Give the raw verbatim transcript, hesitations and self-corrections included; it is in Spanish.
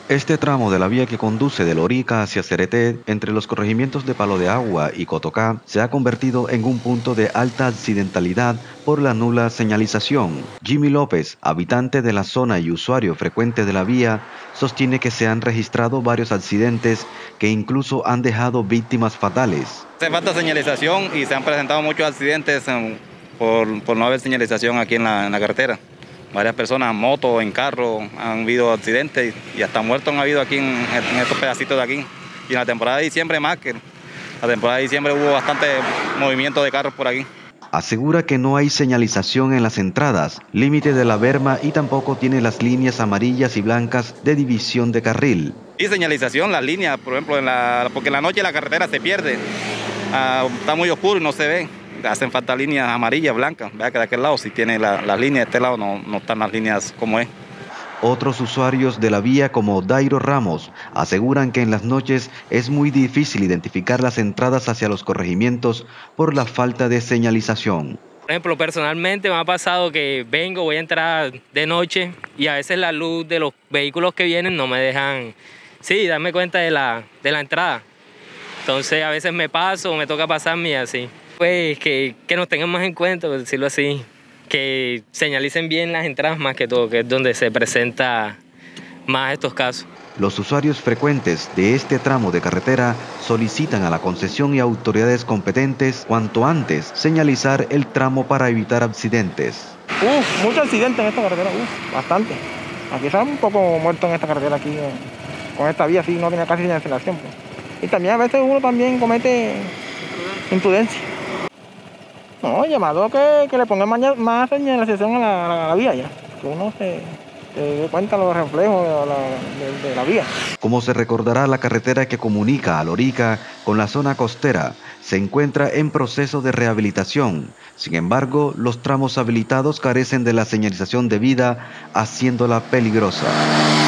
Este tramo de la vía que conduce de Lorica hacia Cereté, entre los corregimientos de Palo de Agua y Cotocá, se ha convertido en un punto de alta accidentalidad por la nula señalización. Jimmy López, habitante de la zona y usuario frecuente de la vía, sostiene que se han registrado varios accidentes que incluso han dejado víctimas fatales. Hace falta señalización y se han presentado muchos accidentes por, por no haber señalización aquí en la, en la carretera. Varias personas en moto, en carro, han habido accidentes y hasta muertos han habido aquí en, en estos pedacitos de aquí. Y en la temporada de diciembre más, que la temporada de diciembre hubo bastante movimiento de carros por aquí. Asegura que no hay señalización en las entradas, límite de la berma y tampoco tiene las líneas amarillas y blancas de división de carril. Y señalización, las líneas, por ejemplo, en la, porque en la noche la carretera se pierde, ah, está muy oscuro y no se ve. Hacen falta líneas amarillas, blancas. Vea que de aquel lado sí tiene las la líneas, de este lado no, no están las líneas como es. Otros usuarios de la vía como Dairo Ramos aseguran que en las noches es muy difícil identificar las entradas hacia los corregimientos por la falta de señalización. Por ejemplo, personalmente me ha pasado que vengo, voy a entrar de noche y a veces la luz de los vehículos que vienen no me dejan, sí, darme cuenta de la, de la entrada. Entonces a veces me paso, me toca pasarme y así. Pues que, que nos tengan más en cuenta, por decirlo así, que señalicen bien las entradas más que todo, que es donde se presenta más estos casos. Los usuarios frecuentes de este tramo de carretera solicitan a la concesión y autoridades competentes cuanto antes señalizar el tramo para evitar accidentes. Uf, muchos accidentes en esta carretera, uf, bastante. Aquí están un poco muertos en esta carretera, aquí eh, con esta vía, sí, no tiene casi señalización. Pues. Y también a veces uno también comete imprudencia. No, llamado que, que le pongan más, más señalización a la, a la vía ya, que uno se, se dé cuenta de los reflejos de la, de, de la vía. Como se recordará, la carretera que comunica a Lorica con la zona costera se encuentra en proceso de rehabilitación. Sin embargo, los tramos habilitados carecen de la señalización debida, haciéndola peligrosa.